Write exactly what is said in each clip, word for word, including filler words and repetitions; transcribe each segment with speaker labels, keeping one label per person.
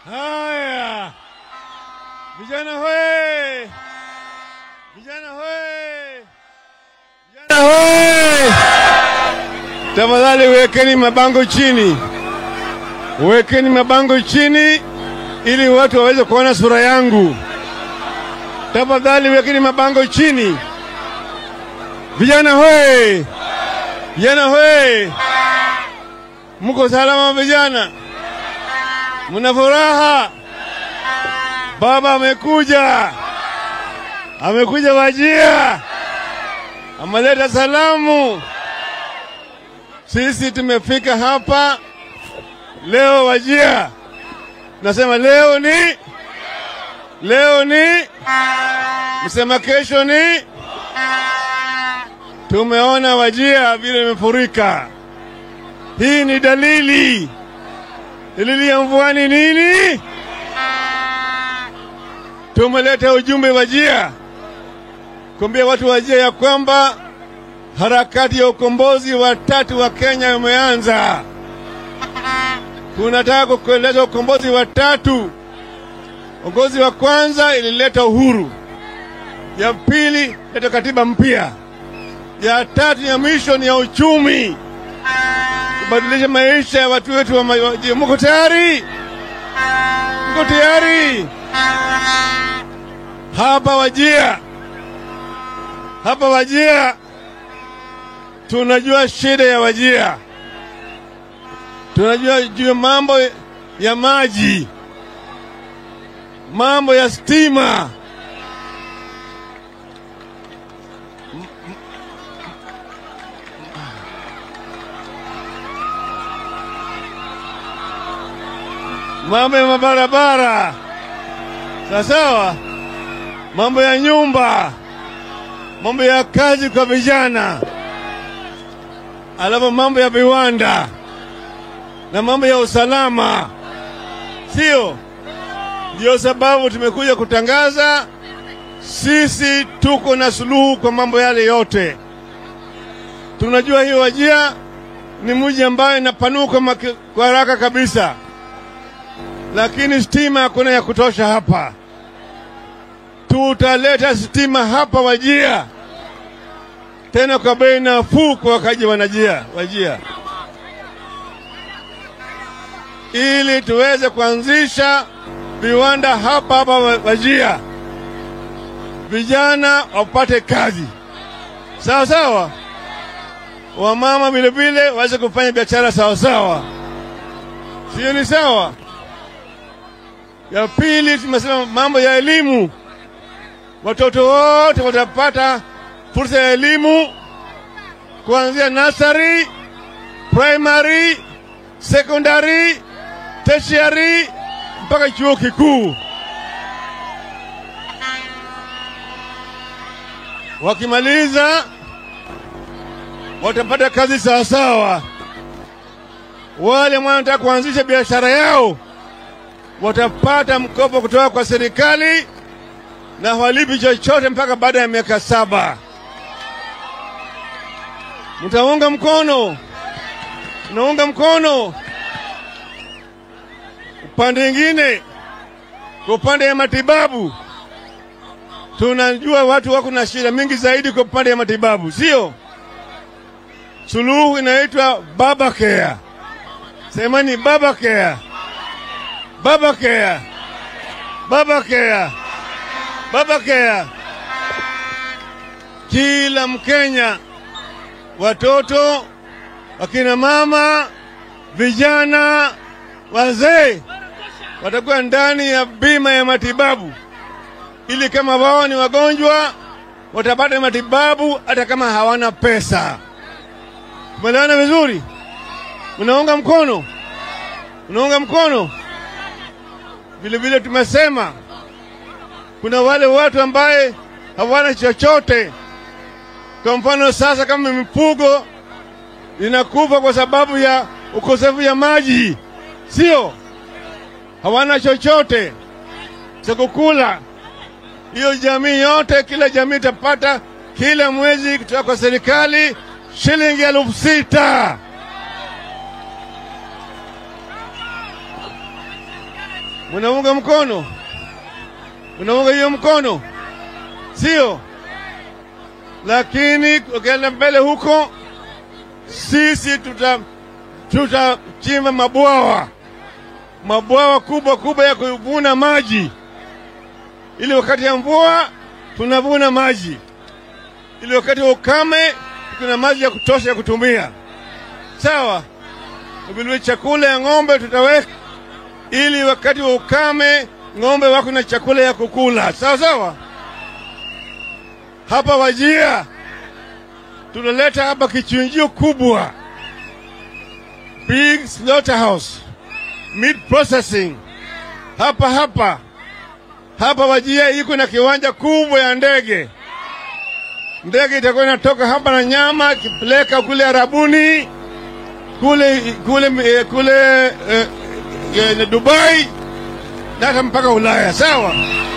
Speaker 1: Haya, vijana hoe, vijana hoe, vijana hoe. Tafadhali wekeni mabango chini, wekeni mabango chini ili watu waweze kuona sura yangu. Tafadhali wekeni mabango chini. Vijana hoe, vijana hoe. Mko salama vijana? Muna furaha? Baba amekuja, amekuja Wajir, ameleta salamu. Sisi tumefika hapa leo Wajir. Nasema leo ni, leo ni, msema kesho ni. Tumeona Wajir vile imefurika. Hii ni dalili. Dalili ya mvua ni nini? Tumeleta ujumbe Wajir kuambia watu Wajir ya kwamba harakati ya ukombozi wa tatu wa Kenya umeanza. Tunataka kueleza ukombozi wa tatu. Ukombozi wa kwanza ilileta uhuru, ya pili ilileta katiba mpya, ya tatu ya mwisho ni ya uchumi, kubadilisha maisha ya watu wetu wa Wajir. Mko tayari? Mko tayari? Hapa Wajir, hapa Wajir tunajua shida ya Wajir. Tunajua juu mambo ya maji, mambo ya stima, mambo ya mabarabara, sawa, mambo ya nyumba, mambo ya kazi kwa vijana, alafu mambo ya viwanda na mambo ya usalama. Sio? Ndio sababu tumekuja kutangaza sisi tuko na suluhu kwa mambo yale yote. Tunajua hiyo Wajir ni mji ambaye inapanuka kwa haraka kabisa, lakini stima hakuna ya kutosha hapa. Tutaleta stima hapa Wajir, tena kwa bei nafuu kwa wakaji wa Wajir, ili tuweze kuanzisha viwanda hapa hapa Wajir, vijana wapate kazi. Sawa sawa, wamama vile vile waweze kufanya biashara sawa sawa. Sio ni sawa? Ya pili tumesema mambo ya elimu. Watoto wote watapata fursa ya elimu kuanzia nursery, primary, secondary, tertiary mpaka chuo kikuu. Wakimaliza watapata kazi sawa sawa. Wale wanataka kuanzisha biashara yao watapata mkopo kutoka kwa serikali na hawalipi chochote mpaka baada ya miaka saba. Mtaunga mkono? Unaunga mkono? Upande mwingine, kwa upande ya matibabu, tunajua watu wako na shida mingi zaidi kwa upande ya matibabu, sio? Suluhu inaitwa Baba Care. Semani Baba Care. Baba Care. Baba Care. Baba Care. Kila Mkenya, watoto, wakina mama, vijana, wazee watakuwa ndani ya bima ya matibabu, ili kama wao ni wagonjwa watapata matibabu hata kama hawana pesa. Tumeelewana vizuri? Unaunga mkono? Unaunga mkono? Vile vile tumesema kuna wale watu ambaye hawana chochote. Kwa mfano sasa kama mifugo inakufa kwa sababu ya ukosefu ya maji, sio? Hawana chochote cha kukula. Hiyo jamii yote, kila jamii itapata kila mwezi kutoka kwa serikali shilingi elfu sita. Munaunga mkono? Munaunga hiyo mkono? Sio? Lakini ukienda mbele huko, sisi tuta tutachimba mabwawa, mabwawa kubwa kubwa ya kuvuna maji, ili wakati ya mvua tunavuna maji, ili wakati wa ukame kuna maji ya kutosha ya kutumia. Sawa? Vile chakula ya ng'ombe tutaweka, ili wakati wa ukame ng'ombe wako na chakula ya kukula. Sawa sawa? Hapa Wajir tunaleta hapa kichinjio kubwa, big slaughterhouse, meat processing. Hapa hapa hapa Wajir iko na kiwanja kubwa ya ndege. Ndege itakuwa inatoka hapa na nyama kipeleka kule Arabuni, kule kule kule eh, eh, Dubai na mpaka Ulaya. Sawa?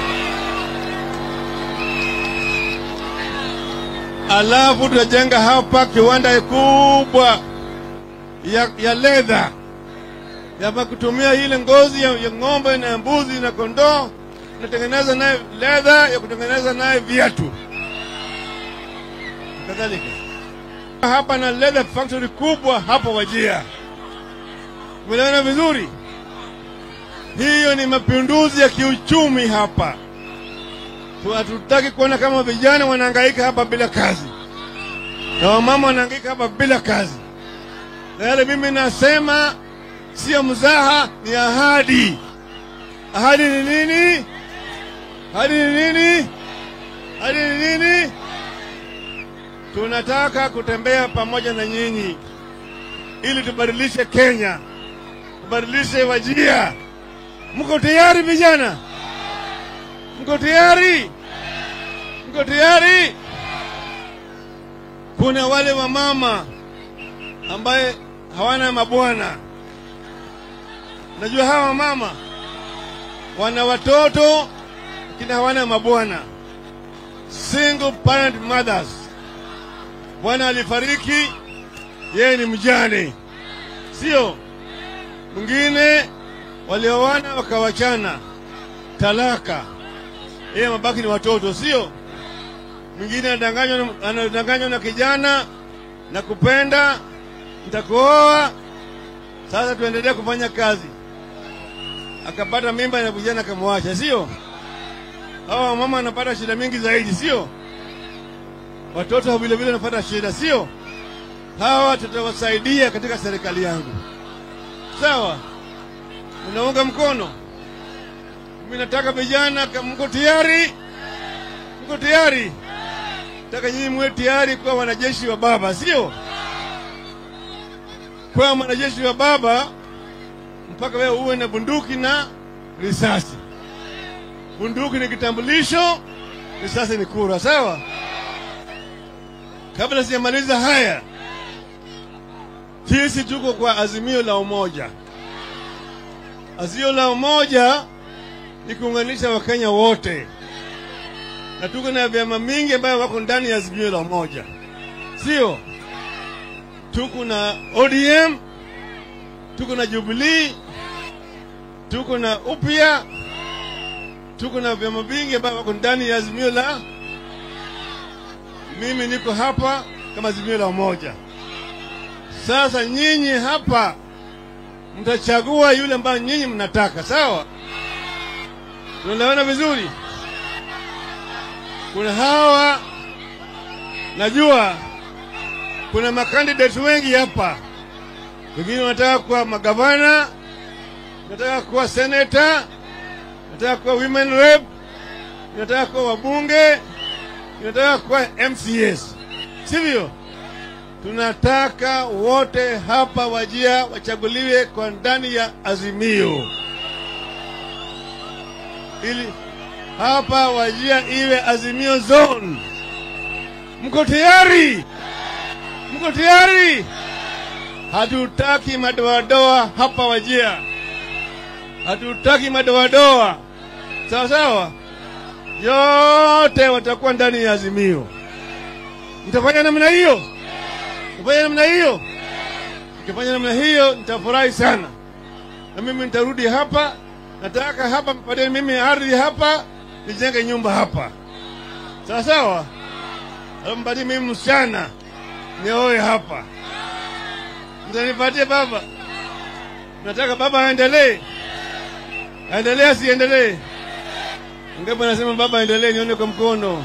Speaker 1: Alafu tutajenga hapa kiwanda kubwa ya, ya leather, ya kutumia ile ngozi ya, ya ng'ombe na mbuzi na kondoo, natengeneza naye leather ya kutengeneza naye viatu kadhalika. Hapa na leather factory kubwa hapa Wajir. Umeelewana vizuri? Hiyo ni mapinduzi ya kiuchumi hapa. Hatutaki kuona kama vijana wanahangaika hapa bila kazi, na wamama wanahangaika hapa bila kazi. Na yale mimi nasema sio mzaha, ni ahadi. Ahadi ni nini? Ahadi ni nini? Ahadi ni nini? Tunataka kutembea pamoja na nyinyi ili tubadilishe Kenya, tubadilishe Wajir. Mko tayari vijana? Mko tayari? Mko tayari? Kuna wale wa mama ambaye hawana mabwana. Najua hawa mama wana watoto lakini hawana mabwana, single parent mothers. Bwana alifariki, yeye ni mjane, sio? Mwingine walioana wakawachana, talaka, yeye mabaki ni watoto, sio? Mwingine anadanganywa anadanganywa na kijana na kupenda, nitakuoa, sasa tuendelee kufanya kazi, akapata mimba na vijana akamwacha, sio? Hawa mama wanapata shida mingi zaidi, sio? Watoto vile vile wanapata shida, sio? Hawa tutawasaidia katika serikali yangu. Sawa? Unaunga mkono? Mimi nataka vijana, mko tayari? Mko tayari? Nataka nyinyi mwe tayari kwa wanajeshi wa baba, sio? Kwa wanajeshi wa baba mpaka wewe uwe na bunduki na risasi. Bunduki ni kitambulisho, risasi ni kura, sawa? Kabla sijamaliza haya, sisi tuko kwa azimio la umoja. Azimio la umoja ni kuunganisha Wakenya wote, na tuko na vyama mingi ambayo wako ndani ya azimio la umoja, sio? Tuko na O D M, tuko na Jubilee, tuko na U P A, tuko na vyama vingi ambavyo wako ndani ya azimio la. Mimi niko hapa kama azimio la umoja. Sasa nyinyi hapa mtachagua yule ambaye nyinyi mnataka, sawa? Tunaelewana vizuri? Kuna hawa, najua kuna makandidati wengi hapa. Wengine wanataka kuwa magavana, wanataka kuwa senator, wanataka kuwa women rep, wanataka kuwa wabunge, wanataka kuwa M C S. Sivyo? Tunataka wote hapa Wajir wachaguliwe kwa ndani ya azimio, ili hapa Wajir iwe azimio zone. Mko tayari? Mko tayari? Hatutaki madoadoa hapa Wajir. Hatutaki madoadoa. Sawa sawa? Yote watakuwa ndani ya azimio. Mtafanya namna hiyo? Mtafanya namna hiyo? Mkifanya namna hiyo nitafurahi sana. Na mimi nitarudi hapa Nataka hapa mpate mimi ardhi hapa, nijenge nyumba hapa. Sawa sawa? Mpate mimi msichana, nioe hapa. Mtanipatie baba? Nataka baba aendelee. Aendelee asiendelee? Ngapi nasema baba aendelee, nione kwa mkono.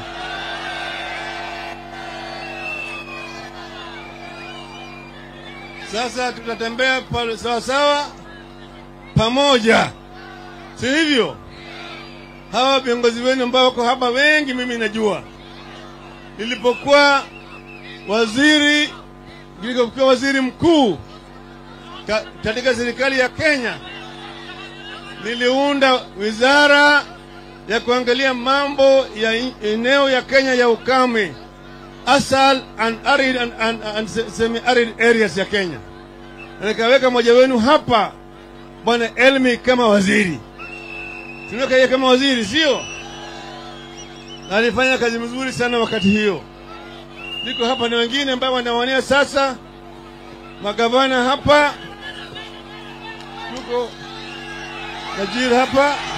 Speaker 1: Sasa tutatembea pale sawa sawa pamoja. Si hivyo? Hawa viongozi wenu ambao wako hapa wengi mimi najua. Nilipokuwa waziri, nilipokuwa waziri mkuu katika serikali ya Kenya, niliunda wizara ya kuangalia mambo ya eneo ya Kenya ya ukame, asal and arid and, and, and semi-arid areas ya Kenya. Na nikaweka mmoja wenu hapa, Bwana Elmi kama waziri. Tunaweka yeye kama waziri, sio? Na alifanya kazi mzuri sana wakati hiyo. Niko hapa na wengine ambao wanawania sasa, magavana hapa, tuko Wajir hapa.